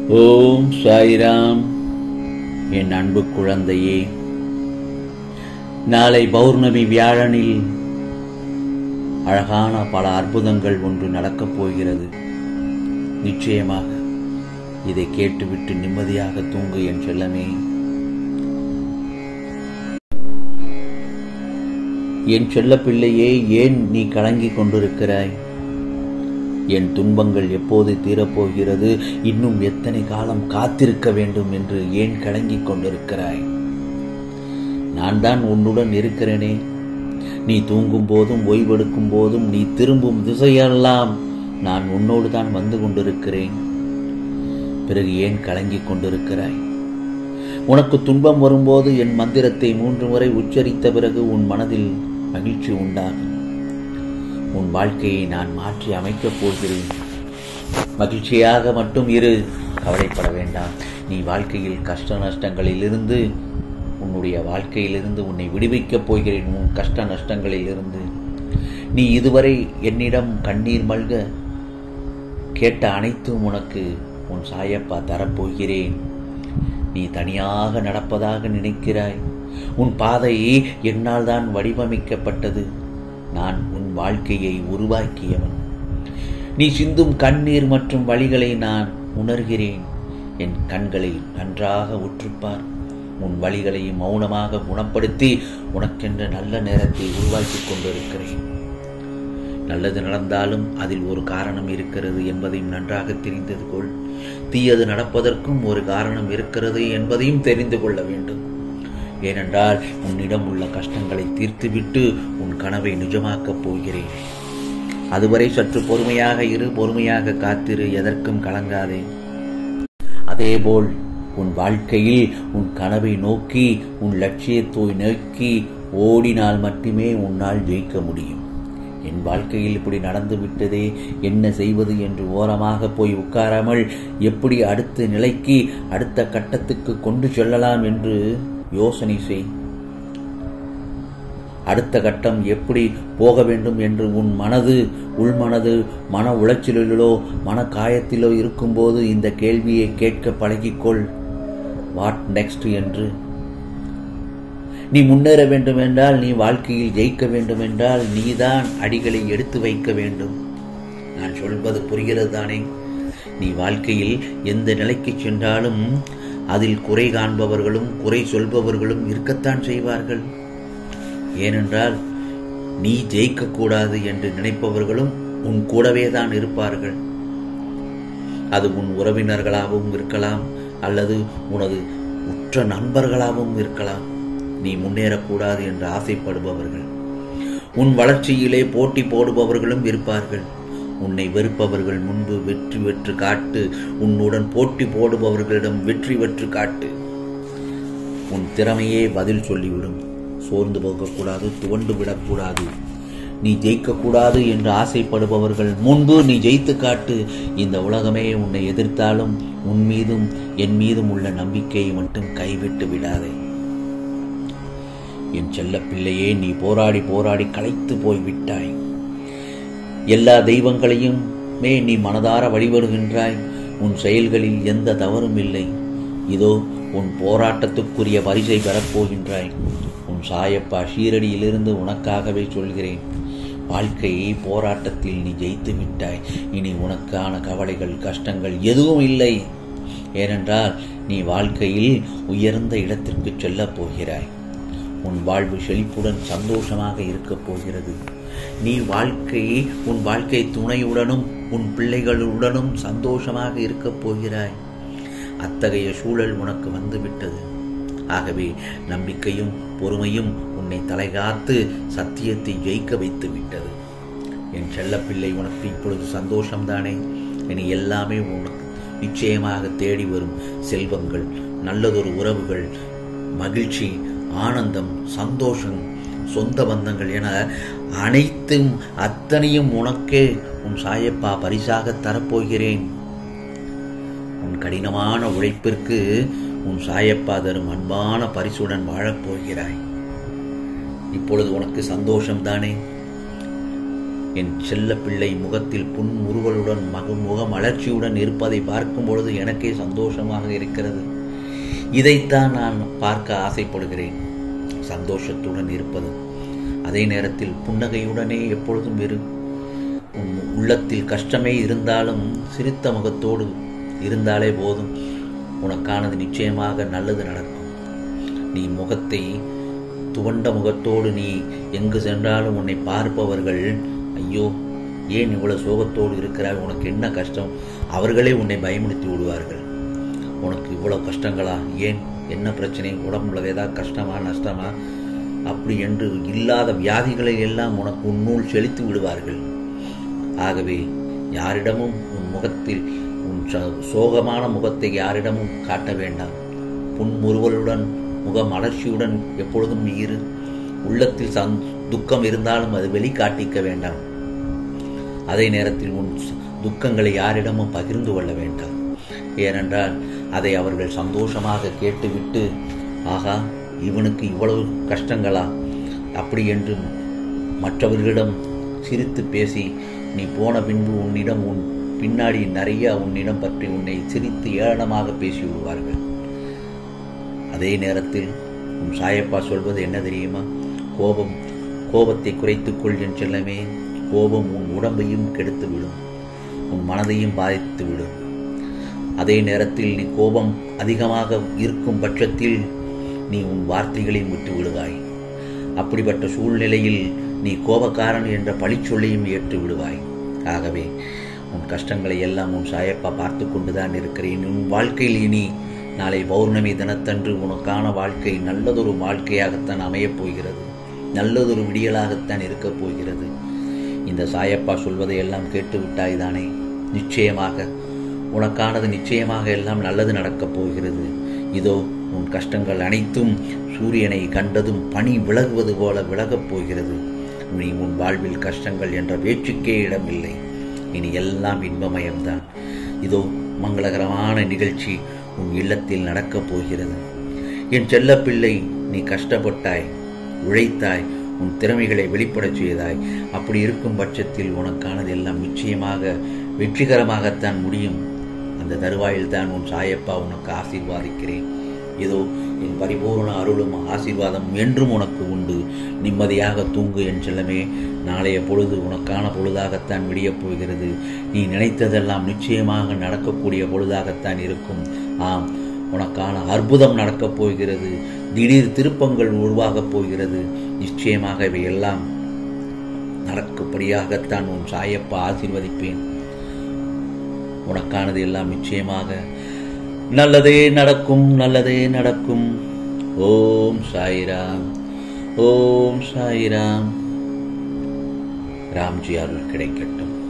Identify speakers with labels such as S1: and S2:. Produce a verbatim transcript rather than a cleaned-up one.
S1: ஓம் சாய்ராம். என் அன்பு குழந்தையே, நாளை பௌர்ணமி வியாழனில் அழகான பல அற்புதங்கள் ஒன்று நடக்கப் போகிறது. நிச்சயமாக இதை கேட்டுவிட்டு நிம்மதியாக தூங்கு என் செல்லமே. என் செல்ல பிள்ளையே, ஏன் நீ கலங்கிக் கொண்டிருக்கிறாய்? என் துன்பங்கள் எப்போது தீரப்போகிறது, இன்னும் எத்தனை காலம் காத்திருக்க வேண்டும் என்று ஏன் கலங்கிக் கொண்டிருக்கிறாய்? நான் தான் உன்னுடன் இருக்கிறேனே. நீ தூங்கும் போதும் ஓய்வெடுக்கும் போதும் நீ திரும்பும் திசையெல்லாம் நான் உன்னோடு தான் வந்து கொண்டிருக்கிறேன். பிறகு ஏன் கலங்கிக் கொண்டிருக்கிறாய்? உனக்கு துன்பம் வரும்போது என் மந்திரத்தை மூன்று முறை உச்சரித்த பிறகு உன் மனதில் மகிழ்ச்சி உண்டாகும். உன் வாழ்க்கையை நான் மாற்றி அமைக்கப் போகிறேன். மகிழ்ச்சியாக மட்டும் இரு, கவலைப்பட வேண்டாம். நீ வாழ்க்கையில் கஷ்ட நஷ்டங்களில் இருந்து உன்னுடைய வாழ்க்கையிலிருந்து உன்னை விடுவிக்கப் போகிறேன். உன் கஷ்ட நஷ்டங்களில் இருந்து நீ இதுவரை என்னிடம் கண்ணீர் மல்க கேட்ட அனைத்தும் உனக்கு உன் சாயப்பா தரப்போகிறேன். நீ தனியாக நடப்பதாக நினைக்கிறாய். உன் பாதை என்னால் தான் வடிவமைக்கப்பட்டது. நான் உன் வாழ்க்கையை உருவாக்கியவன். நீ சிந்தும் கண்ணீர் மற்றும் வலிகளை நான் உணர்கிறேன். என் கண்களை நன்றாக உற்றுப்பார். உன் வலிகளை மௌனமாக குணப்படுத்தி உனக்கென்ற நல்ல நேரத்தை உருவாக்கி கொண்டிருக்கிறேன். நல்லது நடந்தாலும் அதில் ஒரு காரணம் இருக்கிறது என்பதையும் நன்றாக தெரிந்து கொள். தீயது நடப்பதற்கும் ஒரு காரணம் இருக்கிறது என்பதையும் தெரிந்து கொள்ள வேண்டும். ஏனென்றால் உன்னிடம் உள்ள கஷ்டங்களை தீர்த்துவிட்டு உன் கனவை நிஜமாக்கப் போகிறேன். அதுவரை சற்று பொறுமையாக இரு, பொறுமையாக காத்திரு, எதற்கும் கலங்காதே. அதேபோல் உன் வாழ்க்கையில் உன் கனவை நோக்கி உன் லட்சியத்தை நோக்கி ஓடினால் மட்டுமே உன்னால் ஜெயிக்க முடியும். என் வாழ்க்கையில் இப்படி நடந்து விட்டதே, என்ன செய்வது என்று ஓரமாக போய் உட்காராமல் எப்படி அடுத்த நிலைக்கு அடுத்த கட்டத்துக்கு கொண்டு செல்லலாம் என்று யோசனை செய். அடுத்த கட்டம் எப்படி போக வேண்டும் என்று உன் மனது உள்மனது மன உளைச்சலிலோ மன காயத்திலோ இருக்கும்போது இந்த கேள்வியை கேட்க பழகிக்கொள். வாட் நெக்ஸ்ட் என்று. நீ முன்னேற வேண்டும் என்றால், நீ வாழ்க்கையில் ஜெயிக்க வேண்டும் என்றால் நீதான் அடிகளை எடுத்து வைக்க வேண்டும். நான் சொல்வது புரிகிறது தானே? நீ வாழ்க்கையில் எந்த நிலைக்கு சென்றாலும் அதில் குறை காண்பவர்களும் குறை சொல்பவர்களும் இருக்கத்தான் செய்வார்கள். ஏனென்றால் நீ ஜெயிக்கக்கூடாது என்று நினைப்பவர்களும் உன் கூடவே தான் இருப்பார்கள். அது உன் உறவினர்களாகவும் இருக்கலாம், அல்லது உனது உற்ற நண்பர்களாகவும் இருக்கலாம். நீ முன்னேறக்கூடாது என்று ஆசைப்படுபவர்கள், உன் வளர்ச்சியிலே போட்டி போடுபவர்களும் இருப்பார்கள். உன்னை வெறுப்பவர்கள் முன்பு வெற்றி வெற்று காட்டு. உன்னுடன் போட்டி போடுபவர்களிடம் வெற்றி வெற்று காட்டு. உன் திறமையே பதில் சொல்லிவிடும். சோர்ந்து போகக்கூடாது, துவண்டு விடக்கூடாது. நீ ஜெயிக்கக்கூடாது என்று ஆசைப்படுபவர்கள் முன்பு நீ ஜெயித்து காட்டு. இந்த உலகமே உன்னை எதிர்த்தாலும் உன் மீதும் என் மீதும் உள்ள நம்பிக்கையை மட்டும் கைவிட்டு விடாதே. என் செல்ல பிள்ளையே, நீ போராடி போராடி களைத்து போய்விட்டாய். எல்லா தெய்வங்களையுமே நீ மனதார வழிபடுகின்றாய். உன் செயல்களில் எந்த தவறும் இல்லை. இதோ உன் போராட்டத்துக்குரிய பரிசை பெறப்போகின்றாய். உன் சாயப்பா ஷீரடியிலிருந்து உனக்காகவே சொல்கிறேன். வாழ்க்கையை போராட்டத்தில் நீ ஜெயித்து விட்டாய். இனி உனக்கான கவலைகள் கஷ்டங்கள் எதுவும் இல்லை. ஏனென்றால் நீ வாழ்க்கையில் உயர்ந்த இடத்திற்கு செல்லப் போகிறாய். உன் வாழ்வு செழிப்புடன் சந்தோஷமாக இருக்கப் போகிறது. நீ வாழ்க்கையை உன் வாழ்க்கை துணையுடனும் உன் பிள்ளைகளுடனும் சந்தோஷமாக இருக்கப் போகிறாய். அத்தகைய சூழல் உனக்கு வந்துவிட்டது. ஆகவே நம்பிக்கையும் பொறுமையும் உன்னை தலைகாத்து சத்தியத்தை ஜெயிக்க வைத்து விட்டது. என் செல்லப்பிள்ளை, உனக்கு இப்பொழுது சந்தோஷம்தானே? இனி எல்லாமே உனக்கு நிச்சயமாக தேடி வரும். செல்வங்கள், நல்லதொரு உறவுகள், மகிழ்ச்சி, ஆனந்தம், சந்தோஷம், சொந்த பந்தங்கள் என அனைத்தும் அத்தனையும் உனக்கே உன் சாயப்பா பரிசாக தரப்போகிறேன். உன் கடினமான உழைப்பிற்கு உன் சாயப்பா தரும் அன்பான பரிசுடன் வாழப்போகிறாய். இப்பொழுது உனக்கு சந்தோஷம்தானே? என் செல்ல பிள்ளை முகத்தில் புன்முறுவலுடன் மக முக மலர்ச்சியுடன் இருப்பதை பார்க்கும் பொழுது எனக்கே சந்தோஷமாக இருக்கிறது. இதைத்தான் நான் பார்க்க ஆசைப்படுகிறேன். சந்தோஷத்துடன் இருப்பது, அதே நேரத்தில் புன்னகையுடனே எப்பொழுதும் இரு. உன் உள்ளத்தில் கஷ்டமே இருந்தாலும் சிரித்த முகத்தோடு இருந்தாலே போதும், உனக்கானது நிச்சயமாக நல்லது நடக்கும். நீ முகத்தை துவண்ட முகத்தோடு நீ எங்கு சென்றாலும் உன்னை பார்ப்பவர்கள், ஐயோ ஏன் இவ்வளவு சோகத்தோடு இருக்கிறாய், உனக்கு என்ன கஷ்டம், அவர்களே உன்னை பயமுறுத்தி விடுவார்கள். உனக்கு இவ்வளவு கஷ்டங்களா, ஏன் என்ன பிரச்சனை, உடம்புல ஏதாவது கஷ்டமா நஷ்டமா, அப்படி என்று இல்லாத வியாதிகளை எல்லாம் உனக்கு உன்னுள் செலுத்தி விடுவார்கள். ஆகவே யாரிடமும் உன் முகத்தில் உன் சோகமான முகத்தை யாரிடமும் காட்ட வேண்டாம். புன்முறுவலுடன் முக மலர்ச்சியுடன் எப்பொழுதும் இரு. உள்ளத்தில் சந் துக்கம் இருந்தாலும் அது வெளிக்காட்டிக்க வேண்டாம். அதே நேரத்தில் உன் துக்கங்களை யாரிடமும் பகிர்ந்து கொள்ள வேண்டாம். ஏனென்றால் அதை அவர்கள் சந்தோஷமாக கேட்டுவிட்டு, ஆகா இவனுக்கு இவ்வளவு கஷ்டங்களா அப்படி என்று மற்றவர்களிடம் சிரித்து பேசி நீ போன பின்பு உன்னிடம் உன் பின்னாடி நிறைய உன்னிடம் பற்றி உன்னை சிரித்து ஏளனமாக பேசி விடுவார்கள். அதே நேரத்தில் உன் சாயப்பா சொல்வது என்ன தெரியுமா? கோபம் கோபத்தை குறைத்துக்கொள் என் செல்லமே. கோபம் உன் உடம்பையும் கெடுத்துவிடும், உன் மனதையும் பாதித்துவிடும். அதே நேரத்தில் நீ கோபம் அதிகமாக இருக்கும் பட்சத்தில் நீ உன் வார்த்தைகளையும் விட்டு விடுவாய். அப்படிப்பட்ட சூழ்நிலையில் நீ கோபக்காரன் என்ற பழிச்சொல்லையும் ஏற்று விடுவாய். ஆகவே உன் கஷ்டங்களை எல்லாம் உன் சாயப்பா பார்த்து கொண்டுதான் இருக்கிறேன். உன் வாழ்க்கையில் இனி நாளை பௌர்ணமி தினத்தன்று உனக்கான வாழ்க்கை நல்லதொரு வாழ்க்கையாகத்தான் அமையப் போகிறது, நல்லதொரு விடியலாகத்தான் இருக்கப் போகிறது. இந்த சாயப்பா சொல்வதை எல்லாம் கேட்டுவிட்டாய் தானே? நிச்சயமாக உனக்கானது நிச்சயமாக எல்லாம் நல்லது நடக்கப் போகிறது. இதோ உன் கஷ்டங்கள் அனைத்தும் சூரியனை கண்டதும் பனி விலகுவது போல விலகப் போகிறது. நீ உன் வாழ்வில் கஷ்டங்கள் என்ற பேச்சுக்கே இடமில்லை. இனி எல்லாம் இன்பமயம்தான். இதோ மங்களகரமான நிகழ்ச்சி உன் இல்லத்தில் நடக்கப் போகிறது. என் செல்ல பிள்ளை, நீ கஷ்டப்பட்டாய், உழைத்தாய், உன் திறமைகளை வெளிப்படச் செய்தாய். அப்படி இருக்கும் பட்சத்தில் உனக்கானது எல்லாம் நிச்சயமாக வெற்றிகரமாகத்தான் முடியும். அந்த தருவாயில் தான் உன் சாயப்பா உனக்கு ஆசீர்வாதிக்கிறேன். இதோ என் பரிபூர்ண அருளும் ஆசீர்வாதம் என்றும் உனக்கு உண்டு. நிம்மதியாக தூங்கு என் செல்லமே. நாளைய பொழுது உனக்கான பொழுதாகத்தான் விடியப் போகிறது. நீ நினைத்ததெல்லாம் நிச்சயமாக நடக்கக்கூடிய பொழுதாகத்தான் இருக்கும். ஆம், உனக்கான அற்புதம் நடக்கப் போகிறது. திடீர் திருப்பங்கள் உருவாகப் போகிறது. நிச்சயமாக இவையெல்லாம் நடக்கும்படியாகத்தான் உன் சாயப்பா ஆசீர்வதிப்பேன். உனக்கானது எல்லாம் நிச்சயமாக நல்லதே நடக்கும், நல்லதே நடக்கும். ஓம் சாய்ராம், ஓம் சாய்ராம். ராம்ஜி அருள் கிடைக்கட்டும்.